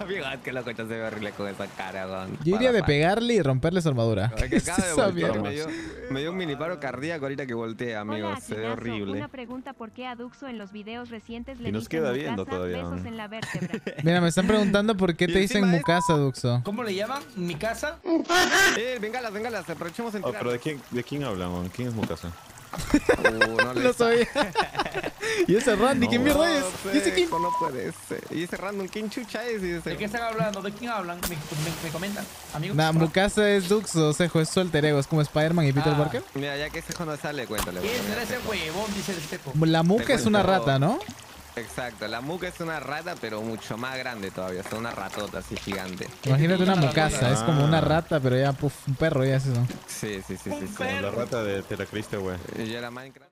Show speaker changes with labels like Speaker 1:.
Speaker 1: Amigo, es que loco, yo se ve horrible con esa cara, weón.
Speaker 2: Yo iría de pegarle y romperle su armadura.
Speaker 1: Es que acaba de
Speaker 2: Esa
Speaker 1: voltear,
Speaker 2: mierda.
Speaker 1: me dio un mini paro cardíaco ahorita que volteé, amigo.
Speaker 3: Hola,
Speaker 1: Se ve
Speaker 3: Akinazo,
Speaker 1: horrible.
Speaker 3: una pregunta: ¿por qué a Duxo en los videos recientes le
Speaker 4: Y nos
Speaker 3: dicen
Speaker 4: queda viendo
Speaker 3: Mukasa?
Speaker 4: todavía.
Speaker 3: Besos en la vértebra.
Speaker 2: Mira, me están preguntando por qué
Speaker 1: Y
Speaker 2: te dicen
Speaker 1: encima
Speaker 2: Mukasa, Duxo.
Speaker 5: ¿Cómo le llaman? ¿Mi casa?
Speaker 1: Bengalas, aprovechemos el
Speaker 4: Oh, pero ¿de quién hablan, man? ¿Quién es Mukasa?
Speaker 1: no
Speaker 2: Lo sabía. Y ese Randy, ¿qué mierda es? ¿Y ese quién?
Speaker 1: No puede ser. Y ese random, ¿quién chucha es? Y
Speaker 5: ¿De
Speaker 1: ese...
Speaker 5: qué están hablando? ¿De quién hablan? Me comentan. Amigos.
Speaker 2: Nah, Mukasa es Duxo, Sejo, es su alter ego, es como Spider-Man y Peter
Speaker 5: Ah.
Speaker 2: Parker.
Speaker 1: Mira, ya que ese no sale, cuéntale.
Speaker 5: ¿Quién será ese huevón? Dice el Teco.
Speaker 2: La Muka es una rata, ¿no?
Speaker 1: Exacto, la muca es una rata, pero mucho más grande todavía. Es una ratota así gigante.
Speaker 2: Imagínate una Mukasa, es como una rata, pero ya, puf, un perro ya es eso.
Speaker 1: Sí.
Speaker 4: Como la rata de Telacriste, güey.
Speaker 1: Y ya la Minecraft.